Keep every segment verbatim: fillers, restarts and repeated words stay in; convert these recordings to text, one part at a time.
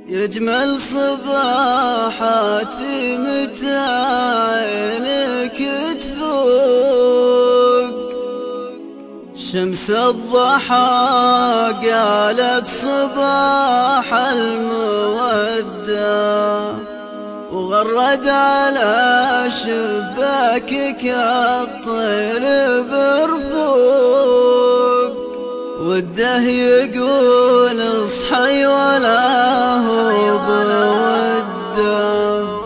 يجمل صباحاتي متى عينك تفوق، شمس الضحى قالت صباح المودة، وغرد على شباكك الطير برفوق، وده يقول اصحي ولا هو بوده.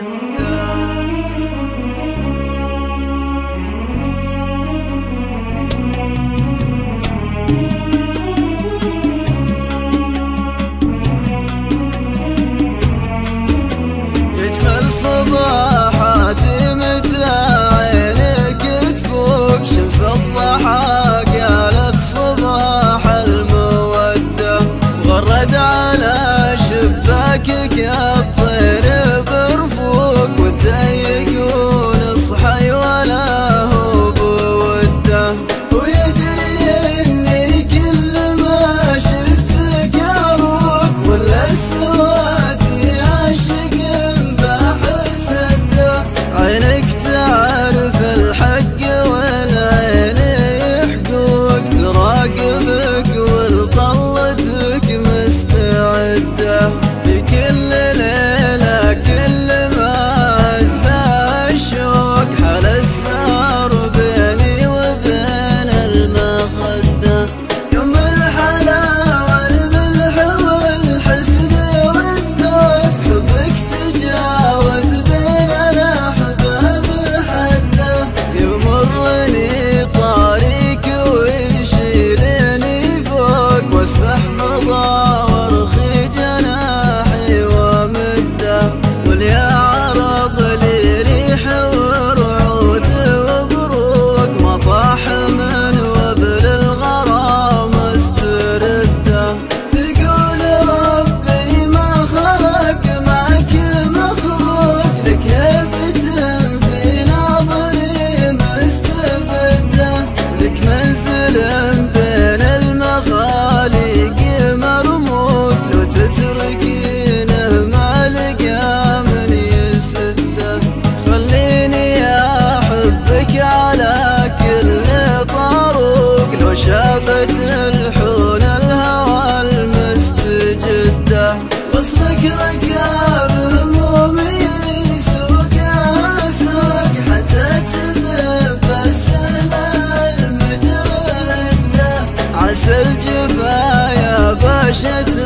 يجمل صباحاتي متى عينك تفوق، شمس الضحى قالت صباح المودة، وغرد على شباكك الطير برفوق، وده يقول اصحي ولا هو بوده. ويدري اني كل ما شفتك اروق، ولا سواتي عاشق بحسده، عينك تعرف الحق والعين يحقوق، تراقبك والطلتك مستعده، في كل ليله كل ما هزها الشوق، حل السهر بيني وبين المخده. يوم الحلاوه الملح والحسن والذوق، حبك تجاوز بين الاحباب حده، يمرني طريق ويشيلني فوق، واسبح فضا وارخي جناحي ومده، واليا عرض لي ريح ورعود وبروق، مطاح من وبل الغرام استرده. تقول ربي ما خلق معك مخلوق، لك هيبة في ناظري مستبده، لك منزل بين المخاليق مرموق، لو تتركينه ما لقى من يسده. خليني احبك على كل طروق، لو شابت الحون الهوى المستجده، وصلك ركاب همومي يسوقها سوق، حتى تذب السنة المجده، عسى الجفا يا باشا